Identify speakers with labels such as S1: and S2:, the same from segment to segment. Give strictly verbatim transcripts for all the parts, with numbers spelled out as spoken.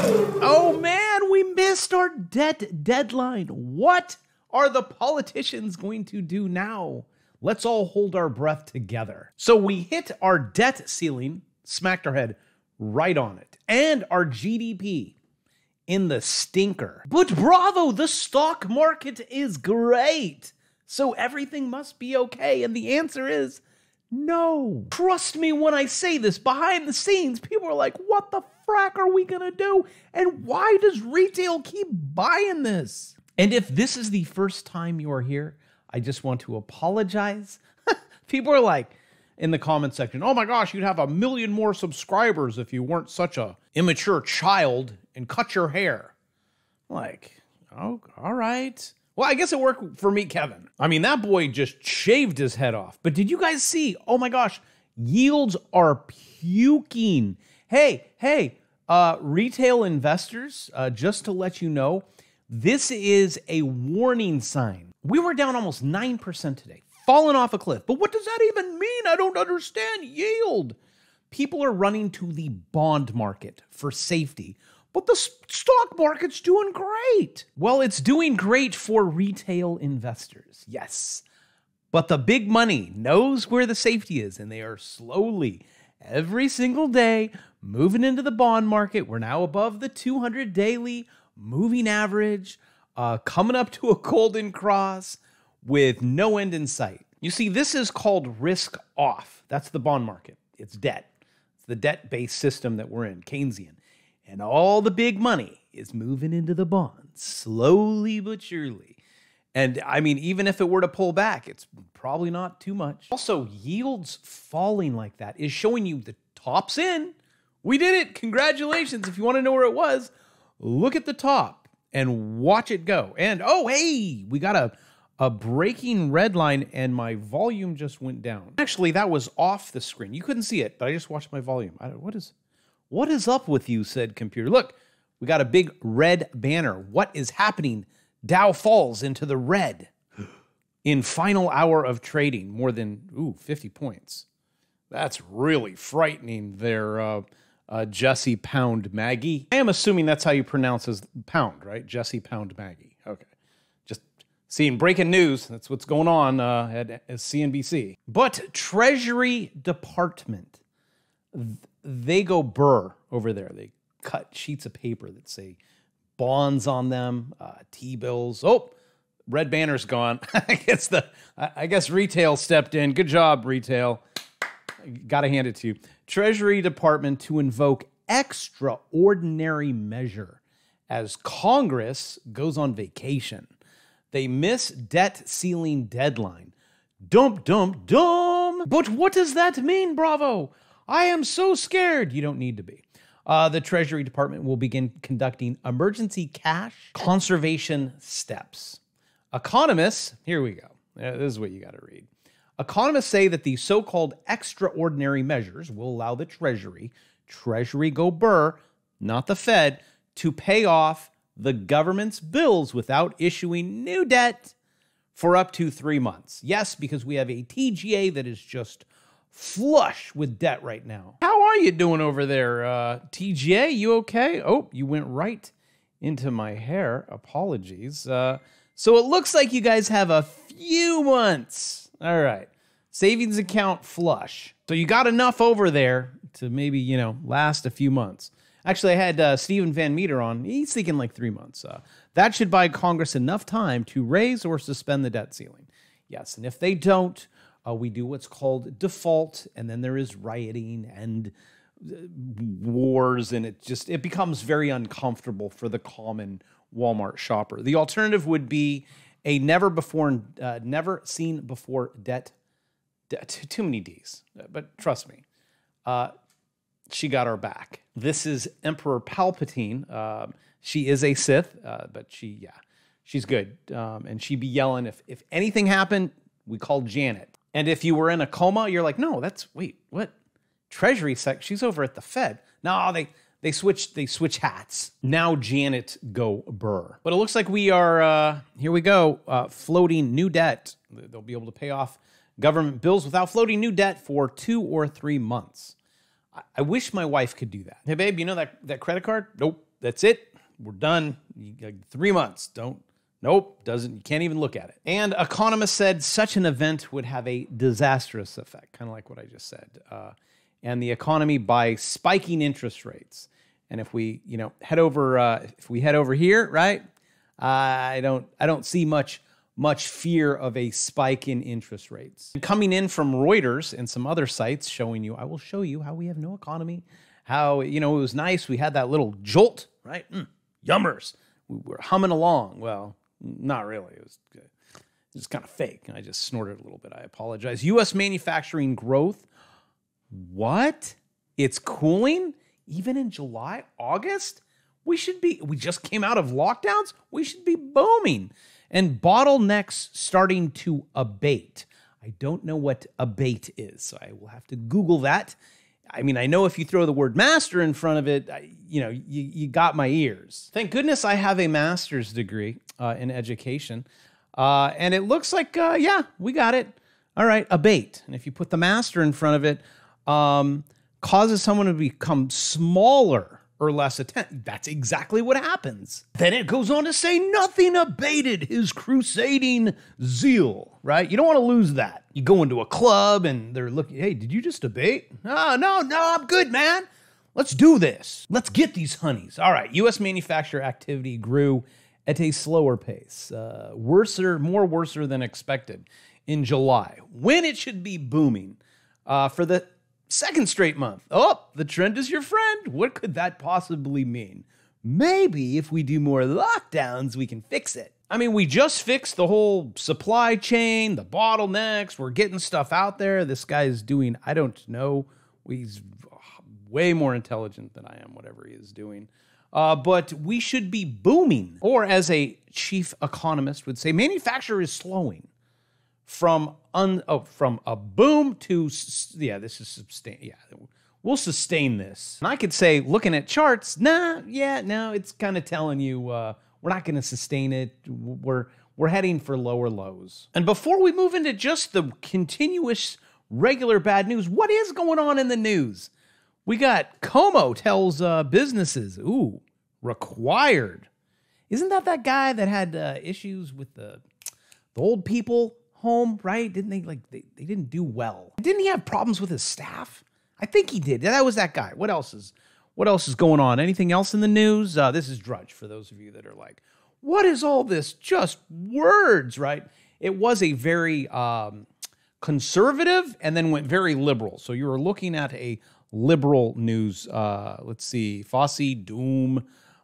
S1: Oh man, we missed our debt deadline. What are the politicians going to do now? Let's all hold our breath together. So we hit our debt ceiling, smacked our head right on it, and our G D P in the stinker. But bravo, the stock market is great. So everything must be okay. And the answer is no. Trust me when I say this, behind the scenes, people are like, what the frack are we gonna do? And why does retail keep buying this? And if this is the first time you are here, I just want to apologize. People are like, in the comment section, oh my gosh, you'd have a million more subscribers if you weren't such a immature child and cut your hair. Like, oh, all right. Well, I guess it worked for Meet Kevin. I mean, that boy just shaved his head off. But did you guys see? Oh my gosh, yields are puking. Hey, hey, uh, retail investors, uh, just to let you know, this is a warning sign. We were down almost nine percent today, falling off a cliff. But what does that even mean? I don't understand yield. People are running to the bond market for safety. But the stock market's doing great. Well, it's doing great for retail investors, yes. But the big money knows where the safety is, and they are slowly, every single day, moving into the bond market. We're now above the two hundred daily moving average, uh, coming up to a golden cross with no end in sight. You see, this is called risk off. That's the bond market. It's debt. It's the debt-based system that we're in, Keynesian. And all the big money is moving into the bonds, slowly but surely. And I mean, even if it were to pull back, it's probably not too much. Also, yields falling like that is showing you the top's in. We did it. Congratulations. If you want to know where it was, look at the top and watch it go. And oh, hey, we got a, a breaking red line and my volume just went down. Actually, that was off the screen. You couldn't see it, but I just watched my volume. I don't, what is... What is up with you, said computer? Look, we got a big red banner. What is happening? Dow falls into the red in final hour of trading, more than, ooh, fifty points. That's really frightening there, uh, uh, Jesse Pound Maggie. I am assuming that's how you pronounce his pound, right? Jesse Pound Maggie. Okay. Just seeing breaking news. That's what's going on uh, at, at C N B C. But Treasury Department, they go burr over there. They cut sheets of paper that say bonds on them, uh, T-bills. Oh, red banner's gone. I guess the I guess retail stepped in. Good job, retail. Got to hand it to you. Treasury Department to invoke extraordinary measure as Congress goes on vacation. They miss debt ceiling deadline. Dump, dump, dump. But what does that mean, Bravo? I am so scared. You don't need to be. Uh, the Treasury Department will begin conducting emergency cash conservation steps. Economists, here we go. Uh, this is what you got to read. Economists say that the so-called extraordinary measures will allow the Treasury, Treasury go burr, not the Fed, to pay off the government's bills without issuing new debt for up to three months. Yes, because we have a T G A that is just flush with debt right now. How are you doing over there, uh, T G A? You okay? Oh, you went right into my hair. Apologies. Uh, so it looks like you guys have a few months. All right. Savings account flush. So you got enough over there to maybe, you know, last a few months. Actually, I had uh, Stephen Van Meter on. He's thinking like three months. Uh, that should buy Congress enough time to raise or suspend the debt ceiling. Yes, and if they don't, Uh, we do what's called default, and then there is rioting and uh, wars, and it just it becomes very uncomfortable for the common Walmart shopper. The alternative would be a never before, uh, never seen before debt. De too many D's, but trust me, uh, she got our back. This is Emperor Palpatine. Uh, she is a Sith, uh, but she, yeah, she's good, um, and she'd be yelling if if anything happened. We called Janet. And if you were in a coma, you're like, no, that's, wait, what? Treasury sec, she's over at the Fed. No, they they switch they switch hats. Now Janet go burr. But it looks like we are, uh, here we go, uh, floating new debt. They'll be able to pay off government bills without floating new debt for two or three months. I, I wish my wife could do that. Hey, babe, you know that, that credit card? Nope. that's it. We're done. You got three months. Don't, nope, doesn't, you can't even look at it. And economists said such an event would have a disastrous effect, kind of like what I just said, uh, and the economy by spiking interest rates. And if we, you know, head over, uh, if we head over here, right, uh, I don't, I don't see much, much fear of a spike in interest rates. And coming in from Reuters and some other sites showing you, I will show you how we have no economy, how, you know, it was nice. We had that little jolt, right? Mm, yummers. We were humming along. Well, not really. It was, it was kind of fake. I just snorted a little bit. I apologize. U S manufacturing growth. What? It's cooling? Even in July, August? We should be, we just came out of lockdowns. We should be booming. And bottlenecks starting to abate. I don't know what abate is, so I will have to Google that. I mean, I know if you throw the word master in front of it, I, you know, you, you got my ears. Thank goodness I have a master's degree uh, in education. Uh, and it looks like, uh, yeah, we got it. All right, abate. And if you put the master in front of it, um, causes someone to become smaller or less attentive. That's exactly what happens. Then it goes on to say nothing abated his crusading zeal, right? You don't want to lose that. You go into a club and they're looking, hey, did you just abate? Oh, no, no, I'm good, man. Let's do this. Let's get these honeys. All right, U S manufacturer activity grew at a slower pace, uh, worser, more worser than expected in July, when it should be booming uh, for the second straight month. Oh, the trend is your friend. What could that possibly mean? Maybe if we do more lockdowns, we can fix it. I mean, we just fixed the whole supply chain, the bottlenecks. We're getting stuff out there. This guy's doing, I don't know. He's way more intelligent than I am, whatever he is doing. Uh, but we should be booming. Or as a chief economist would say, manufacture is slowing. From un, oh, from a boom to, yeah, this is sustain. Yeah, we'll sustain this. And I could say, looking at charts, nah, yeah, no, it's kind of telling you uh, we're not going to sustain it. We're we're heading for lower lows. And before we move into just the continuous regular bad news, what is going on in the news? We got Como tells uh, businesses, ooh, required. Isn't that that guy that had uh, issues with the the old people home, right? Didn't they, like, they, they didn't do well. Didn't he have problems with his staff? I think he did. That was that guy. What else is, what else is going on? Anything else in the news? Uh, this is Drudge for those of you that are like, what is all this? Just words, right? It was a very um, conservative and then went very liberal. So you were looking at a liberal news. Uh, let's see, Fossey, Doom,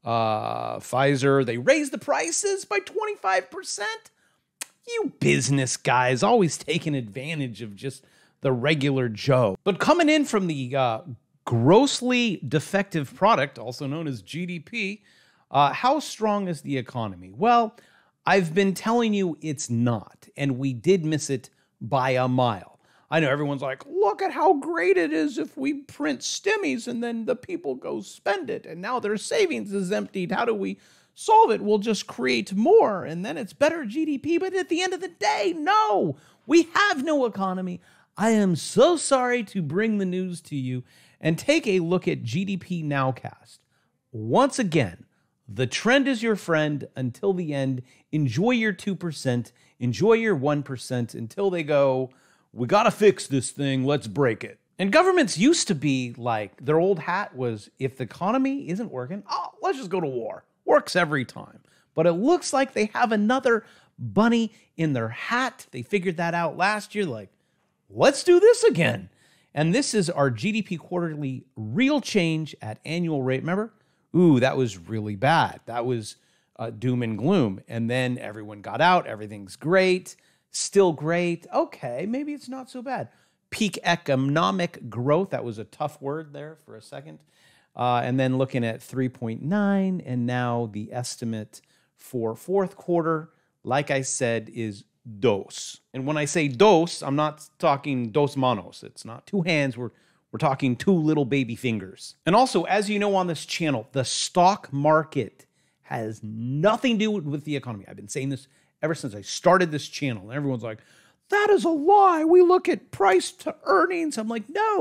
S1: uh, Pfizer. They raised the prices by twenty-five percent. You business guys always taking advantage of just the regular Joe. But coming in from the uh, grossly defective product, also known as G D P, uh, how strong is the economy? Well, I've been telling you it's not, and we did miss it by a mile. I know everyone's like, look at how great it is if we print stimmies and then the people go spend it, and now their savings is emptied. How do we solve it? We'll just create more, and then it's better G D P. But at the end of the day, no, we have no economy. I am so sorry to bring the news to you. And take a look at G D P Nowcast. Once again, the trend is your friend until the end. Enjoy your two percent. Enjoy your one percent until they go, we got to fix this thing. Let's break it. And governments used to be like, their old hat was, if the economy isn't working, oh, let's just go to war. Works every time. But it looks like they have another bunny in their hat. They figured that out last year. Like, let's do this again. And this is our G D P quarterly real change at annual rate. Remember? Ooh, that was really bad. That was uh, doom and gloom. And then everyone got out. Everything's great. Still great. Okay, maybe it's not so bad. Peak economic growth. That was a tough word there for a second. Uh, and then looking at three point nine, and now the estimate for fourth quarter, like I said, is dos. And when I say dos, I'm not talking dos manos. It's not two hands. We're, we're talking two little baby fingers. And also, as you know on this channel, the stock market has nothing to do with the economy. I've been saying this ever since I started this channel. And everyone's like, that is a lie. We look at price to earnings. I'm like, no.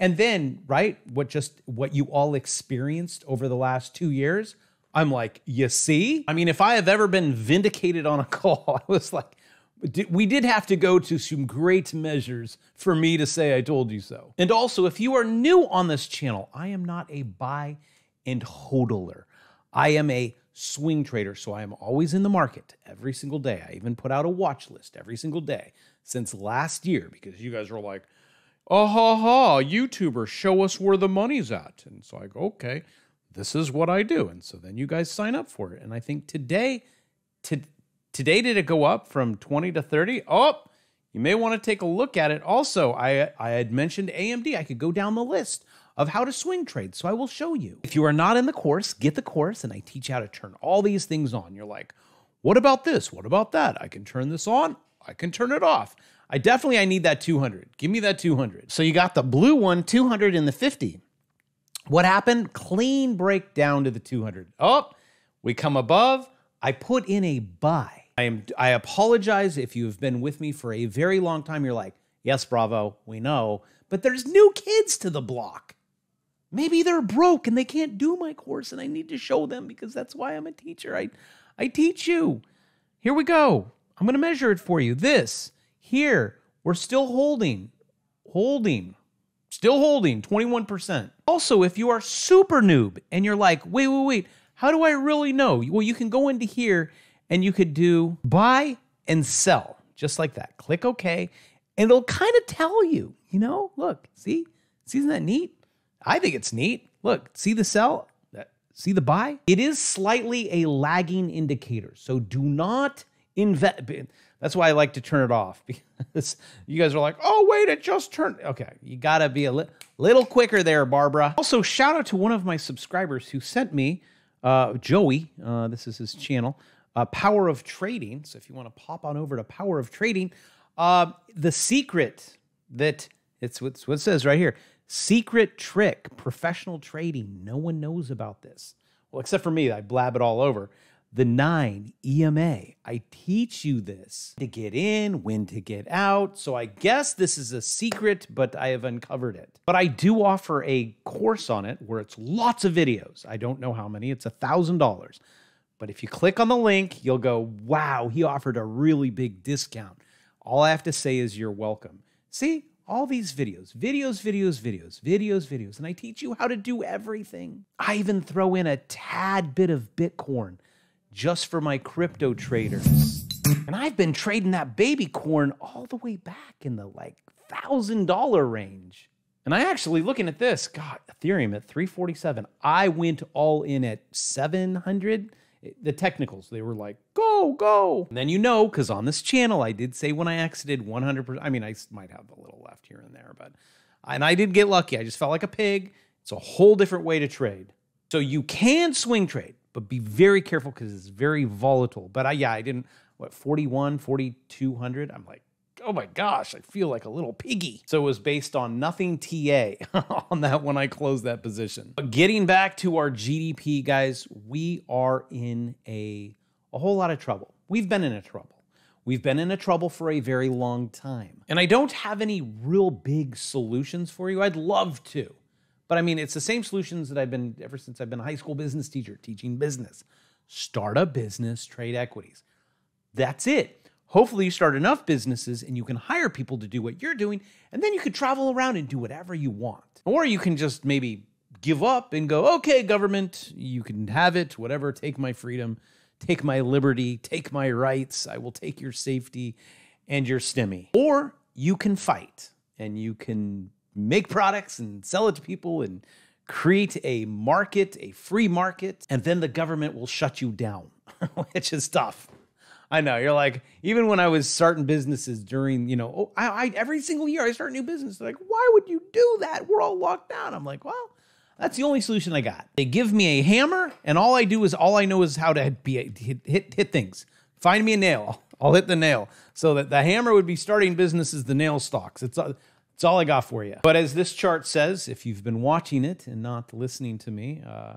S1: And then, right, what just what you all experienced over the last two years, I'm like, you see? I mean, if I have ever been vindicated on a call, I was like, we did have to go to some great measures for me to say I told you so. And also, if you are new on this channel, I am not a buy and hodler. I am a swing trader, so I am always in the market every single day. I even put out a watch list every single day since last year because you guys were like, oh, ha, ha, YouTuber, show us where the money's at. And so I go, okay, this is what I do. And so then you guys sign up for it. And I think today, to, today did it go up from twenty to thirty? Oh, you may want to take a look at it. Also, I, I had mentioned A M D. I could go down the list of how to swing trade, so I will show you. If you are not in the course, get the course, and I teach you how to turn all these things on. You're like, what about this? What about that? I can turn this on. I can turn it off. I definitely, I need that two hundred. Give me that two hundred. So you got the blue one, two hundred and the fifty. What happened? Clean break down to the two hundred. Oh, we come above. I put in a buy. I am. I apologize if you've been with me for a very long time. You're like, yes, Bravo, we know, but there's new kids to the block. Maybe they're broke and they can't do my course and I need to show them because that's why I'm a teacher. I, I teach you. Here we go. I'm going to measure it for you. This, here, we're still holding, holding, still holding twenty-one percent. Also, if you are super noob and you're like, wait, wait, wait, how do I really know? Well, you can go into here and you could do buy and sell, just like that. Click OK, and it'll kind of tell you, you know, look, see, see, isn't that neat? I think it's neat. Look, see the sell? See the buy? It is slightly a lagging indicator, so do not invest. That's why I like to turn it off, because you guys are like, oh, wait, it just turned. Okay, you got to be a li little quicker there, Barbara. Also, shout out to one of my subscribers who sent me, uh, Joey, uh, this is his channel, uh, Power of Trading. So if you want to pop on over to Power of Trading, uh, the secret that, it's what, it's what it says right here, secret trick, professional trading. No one knows about this. Well, except for me, I blab it all over. The nine E M A. I teach you this to get in, when to get out. So I guess this is a secret, but I have uncovered it. But I do offer a course on it where it's lots of videos. I don't know how many. It's a thousand dollars. But if you click on the link, you'll go, wow, he offered a really big discount. All I have to say is you're welcome. See? All these videos, videos, videos, videos, videos, videos, and I teach you how to do everything. I even throw in a tad bit of Bitcoin just for my crypto traders. And I've been trading that baby corn all the way back in the like one thousand dollar range. And I actually, looking at this, God, Ethereum at three forty-seven. I went all in at seven hundred. The technicals, they were like, go, go. And then you know, because on this channel, I did say when I exited one hundred percent, I mean, I might have a little left here and there, but, and I did get lucky. I just felt like a pig. It's a whole different way to trade. So you can swing trade, but be very careful because it's very volatile. But I, yeah, I didn't, what, forty-one, forty-two hundred? I'm like, oh my gosh, I feel like a little piggy. So it was based on nothing T A on that when I closed that position. But getting back to our G D P, guys, we are in a, a whole lot of trouble. We've been in a trouble. We've been in a trouble for a very long time. And I don't have any real big solutions for you. I'd love to. But I mean, it's the same solutions that I've been ever since I've been a high school business teacher, teaching business. Start a business, trade equities. That's it. Hopefully you start enough businesses and you can hire people to do what you're doing, and then you could travel around and do whatever you want. Or you can just maybe give up and go, okay, government, you can have it, whatever, take my freedom, take my liberty, take my rights, I will take your safety and your stimmy. Or you can fight and you can make products and sell it to people and create a market, a free market, and then the government will shut you down, which is tough. I know, you're like, even when I was starting businesses during, you know, oh, I, I every single year I start a new business. They're like, why would you do that? We're all locked down. I'm like, well, that's the only solution I got. They give me a hammer, and all I do is, all I know is how to be, hit, hit, hit things. Find me a nail. I'll hit the nail. So that the hammer would be starting businesses, the nail stalks. It's, uh, it's all I got for you. But as this chart says, if you've been watching it and not listening to me, uh,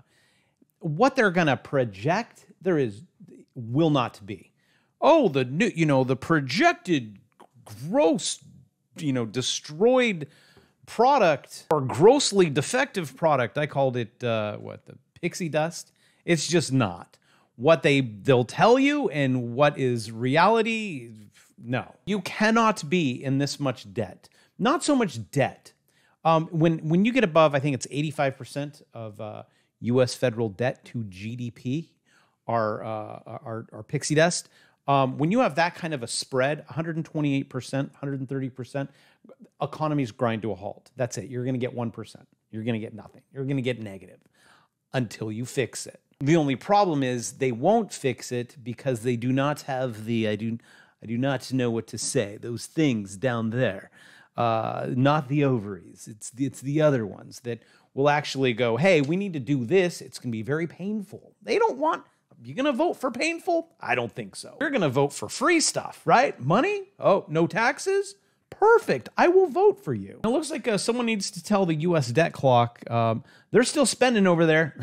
S1: what they're going to project, there is, will not be. Oh, the new, you know, the projected gross, you know, destroyed product or grossly defective product. I called it, uh, what, the pixie dust? It's just not. What they, they'll tell you and what is reality, no. You cannot be in this much debt. Not so much debt. Um, when, when you get above, I think it's eighty-five percent of uh, U S federal debt to G D P, our, uh, our, our pixie dust. Um, when you have that kind of a spread, one hundred twenty-eight percent, one hundred thirty percent, economies grind to a halt. That's it. You're going to get one percent. You're going to get nothing. You're going to get negative until you fix it. The only problem is they won't fix it because they do not have the, I do, I do not know what to say, those things down there. Uh, not the ovaries. It's the, it's the other ones that will actually go, hey, we need to do this. It's going to be very painful. They don't want... You gonna vote for painful? I don't think so. You're gonna vote for free stuff, right? Money? Oh, no taxes? Perfect. I will vote for you. It looks like uh, someone needs to tell the U S debt clock. Um, they're still spending over there.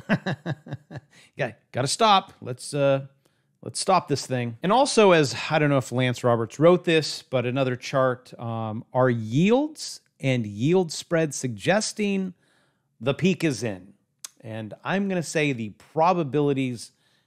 S1: Yeah, gotta stop. Let's uh, let's stop this thing. And also, as I don't know if Lance Roberts wrote this, but another chart, um, are yields and yield spread suggesting the peak is in. And I'm gonna say the probabilities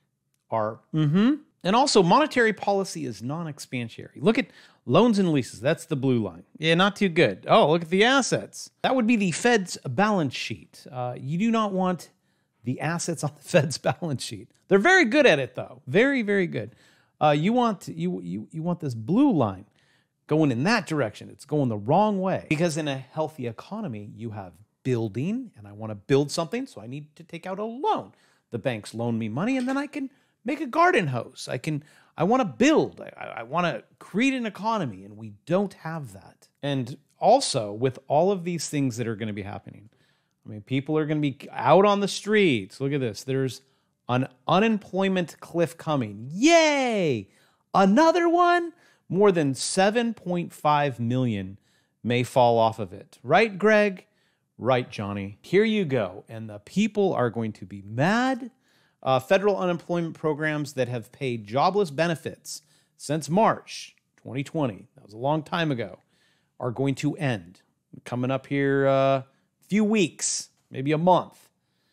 S1: are, mm-hmm. And also, monetary policy is non-expansionary. Look at loans and leases. That's the blue line. Yeah, not too good. Oh, look at the assets. That would be the Fed's balance sheet. Uh, you do not want the assets on the Fed's balance sheet. They're very good at it, though. Very, very good. Uh, you want you you you want this blue line going in that direction. It's going the wrong way because in a healthy economy, you have building, and I want to build something, so I need to take out a loan. The banks loan me money, and then I can make a garden hose. I can, I want to build. I, I want to create an economy, and we don't have that. And also, with all of these things that are going to be happening, I mean, people are going to be out on the streets. Look at this. There's an unemployment cliff coming. Yay! Another one? More than seven point five million may fall off of it. Right, Greg? Right, Johnny. Here you go. And the people are going to be mad. Uh, federal unemployment programs that have paid jobless benefits since March twenty twenty, that was a long time ago, are going to end. Coming up here a uh, few weeks, maybe a month.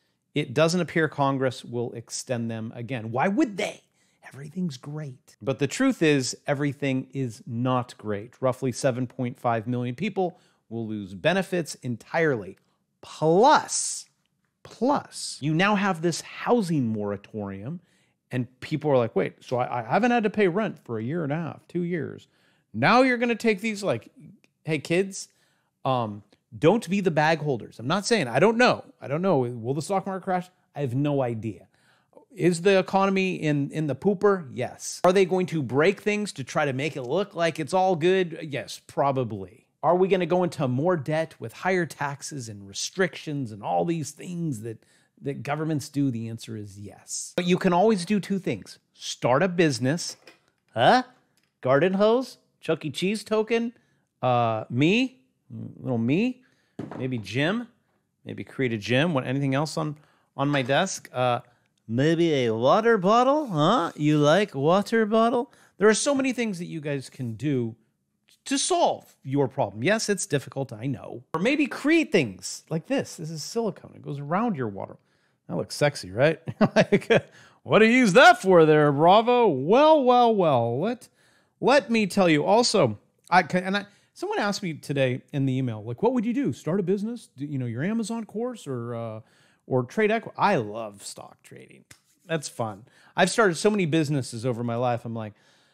S1: It doesn't appear Congress will extend them again. Why would they? Everything's great. But the truth is, everything is not great. Roughly seven point five million people will lose benefits entirely. Plus... Plus, you now have this housing moratorium, and people are like, wait, so I, I haven't had to pay rent for a year and a half, two years. Now you're going to take these, like, hey, kids, um, don't be the bag holders. I'm not saying, I don't know. I don't know. Will the stock market crash? I have no idea. Is the economy in, in the pooper? Yes. Are they going to break things to try to make it look like it's all good? Yes, probably. Are we going to go into more debt with higher taxes and restrictions and all these things that, that governments do? The answer is yes. But you can always do two things. Start a business. Huh? Garden hose? Chuck E. Cheese token? Uh, me? Little me? Maybe gym? Maybe create a gym? What? Anything else on, on my desk? Uh, maybe a water bottle? Huh? You like water bottle? There are so many things that you guys can do to solve your problem. Yes, it's difficult, I know. Or maybe create things like this. This is silicone. It goes around your water. That looks sexy, right? Like, what do you use that for there, Bravo? Well, well, well. Let, let me tell you. Also, I and I someone asked me today in the email, like, what would you do? Start a business? Do, you know, your Amazon course or uh, or trade equity? I love stock trading. That's fun. I've started so many businesses over my life. I'm like,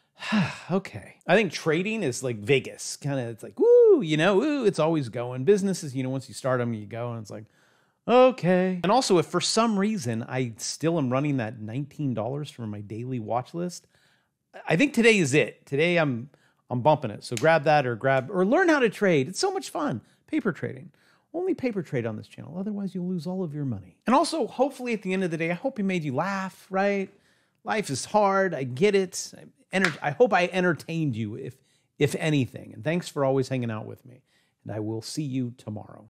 S1: okay. I think trading is like Vegas. Kind of, it's like, woo, you know, woo, it's always going. Businesses, you know, once you start them, you go, and it's like, okay. And also, if for some reason I still am running that nineteen dollars for my daily watch list, I think today is it. Today I'm I'm bumping it. So grab that or grab, or learn how to trade. It's so much fun. Paper trading. Only paper trade on this channel. Otherwise, you'll lose all of your money. And also, hopefully at the end of the day, I hope he made you laugh, right? Life is hard. I get it. I hope I entertained you, if if anything. And thanks for always hanging out with me. And I will see you tomorrow.